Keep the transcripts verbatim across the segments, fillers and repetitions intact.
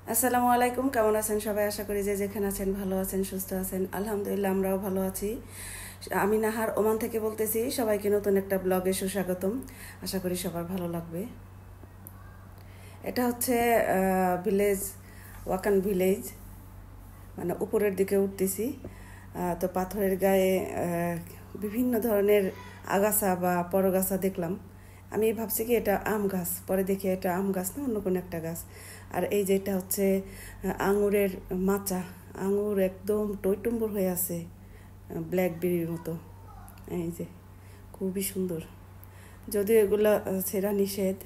আসসালামু আলাইকুম, কেমন আছেন সবাই? আশা করি যে যেখানে আছেন ভালো আছেন, সুস্থ আছেন। আলহামদুলিল্লাহ আমরাও ভালো আছি। আমি নাহার ওমান থেকে বলতেছি। সবাইকে নতুন একটা ব্লগে সুস্বাগতম। আশা করি সবার ভালো লাগবে। এটা হচ্ছে ভিলেজ, ওয়াকান ভিলেজ, মানে উপরের দিকে উঠতেছি। তো পাথরের গায়ে বিভিন্ন ধরনের আগাছা বা পরগাছা দেখলাম। আমি ভাবছি কি এটা আম গাছ, পরে দেখি এটা আম গাছ না, অন্য কোনো একটা গাছ। আর এই যে এটা হচ্ছে আঙুরের মাচা, আঙুর একদম টইটুম্বুর হয়ে আছে, ব্ল্যাকবেরির মতো। এই যে খুবই সুন্দর, যদিও এগুলা ছেঁড়া নিষেধ।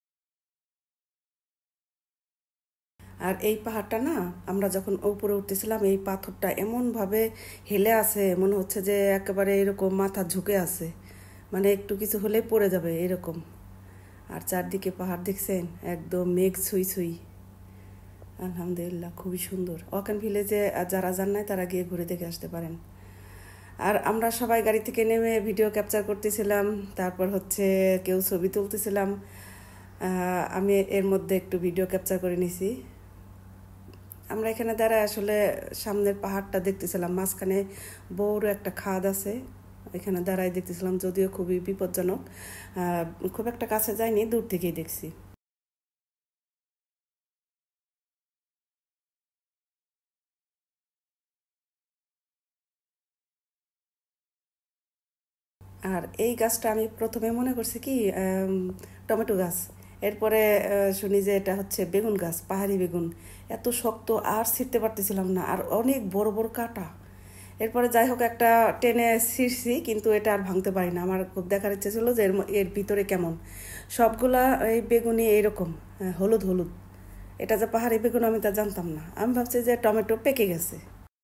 আর এই পাহাড়টা না, আমরা যখন উপরে উঠতেছিলাম এই পাথরটা এমনভাবে হেলে আছে, মনে হচ্ছে যে একেবারে এরকম মাথা ঝুঁকে আছে, মানে একটু কিছু হলেই পড়ে যাবে এরকম। আর চারদিকে পাহাড় দেখছেন, একদম মেঘ ছুঁই ছুঁই। আলহামদুলিল্লাহ খুবই সুন্দর। ওয়াকান ভিলেজে যারা যান নাই তারা গিয়ে ঘুরে দেখে আসতে পারেন। আর আমরা সবাই গাড়ি থেকে নেমে ভিডিও ক্যাপচার করতেছিলাম, তারপর হচ্ছে কেউ ছবি তুলতেছিলাম। আমি এর মধ্যে একটু ভিডিও ক্যাপচার করে নিছি। আমরা এখানে দাঁড়ায় আসলে সামনের পাহাড়টা দেখতেছিলাম, মাঝখানে বড় একটা খাদ আছে, এখানে দাঁড়ায় দেখতেছিলাম। যদিও খুবই বিপজ্জনক, খুব একটা কাছে যাইনি, দূর থেকেই দেখছি। আর এই গাছটা আমি প্রথমে মনে করছি কি টমেটো গাছ, এরপরে শুনি যে এটা হচ্ছে বেগুন গাছ, পাহাড়ি বেগুন। এত শক্ত, আর ছিঁড়তে পারতেছিলাম না, আর অনেক বড় বড় কাটা। এরপরে যাই হোক একটা টেনে ছিঁড়ছি, কিন্তু এটা আর ভাঙতে পারি না। আমার খুব দেখার ইচ্ছে ছিল যে এর এর ভিতরে কেমন। সবগুলা এই বেগুনি এইরকম হলুদ হলুদ। এটা যে পাহাড়ি বেগুন আমি তা জানতাম না, আমি ভাবছি যে টমেটো পেকে গেছে।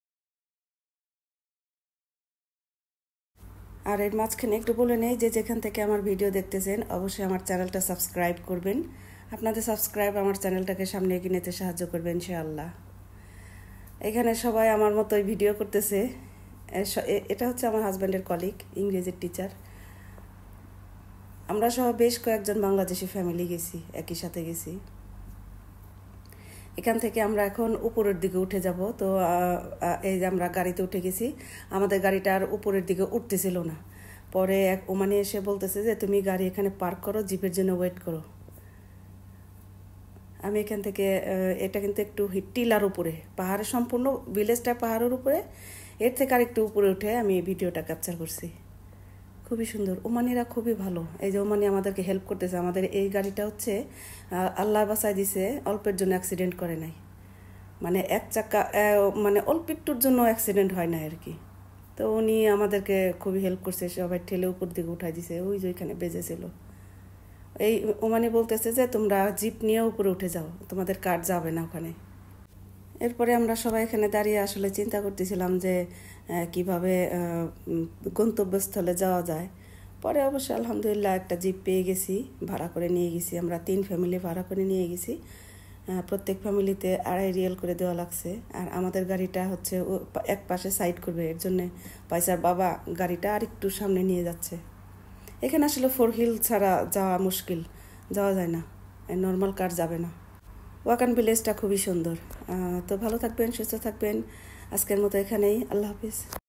আর এর মাঝখানে একটু বলে নেই যে যেখান থেকে আমার ভিডিও দেখতেছেন অবশ্যই আমার চ্যানেলটা সাবস্ক্রাইব করবেন। আপনাদের সাবস্ক্রাইব আমার চ্যানেলটাকে সামনে এগিয়ে নিতে সাহায্য করবে ইনশাআল্লাহ। এখানে সবাই আমার মতোই ভিডিও করতেছে। এটা হচ্ছে আমার হাজব্যান্ডের কলিগ, ইংরেজির টিচার। আমরা সহ বেশ কয়েকজন বাংলাদেশি ফ্যামিলি গেছি, একই সাথে গেছি। এখান থেকে আমরা এখন উপরের দিকে উঠে যাব। তো এই যে আমরা গাড়িতে উঠে গেছি, আমাদের গাড়িটা আর উপরের দিকে উঠতেছিল না। পরে এক ওমানি এসে বলতেছে যে তুমি গাড়ি এখানে পার্ক করো, জিপের জন্য ওয়েট করো। আমি এখান থেকে, এটা কিন্তু একটু টিলার উপরে, পাহাড়ের সম্পূর্ণ ভিলেজটা পাহাড়ের উপরে, এর থেকে আর একটু উপরে উঠে আমি ভিডিওটা ক্যাপচার করছি। খুবই সুন্দর, ওমানিরা খুবই ভালো। এই যে ওমানি আমাদেরকে হেল্প করতেছে। আমাদের এই গাড়িটা হচ্ছে আল্লাহ বাঁচায় দিছে, অল্পের জন্য অ্যাক্সিডেন্ট করে নাই, মানে এক চাকা, মানে অল্প একটুর জন্য অ্যাক্সিডেন্ট হয় না আর কি। তো উনি আমাদেরকে খুবই হেল্প করছে, সবাই ঠেলে উপর দিকে উঠাই দিছে। ওই যে ওইখানে বেজেছিল। এই ওমানি বলতেছে যে তোমরা জিপ নিয়ে উপরে উঠে যাও, তোমাদের কার যাবে না ওখানে। এরপরে আমরা সবাই এখানে দাঁড়িয়ে আসলে চিন্তা করতেছিলাম যে কিভাবে গন্তব্যস্থলে যাওয়া যায়। পরে অবশ্য আলহামদুলিল্লাহ একটা জিপ পেয়ে গেছি, ভাড়া করে নিয়ে গেছি। আমরা তিন ফ্যামিলি ভাড়া করে নিয়ে গেছি। প্রত্যেক ফ্যামিলিতে আড়াই রিয়াল করে দেওয়া লাগছে। আর আমাদের গাড়িটা হচ্ছে এক পাশে সাইড করবে, এর জন্যে পয়সার বাবা গাড়িটা আর একটু সামনে নিয়ে যাচ্ছে। এখানে আসলে ফোর হুইল ছাড়া যাওয়া মুশকিল, যাওয়া যায় না, নর্মাল কার যাবে না। ওয়াকান ভিলেজটা খুবই সুন্দর। তো ভালো থাকবেন, সুস্থ থাকবেন। আজকের মতো এখানেই, আল্লাহ হাফিজ।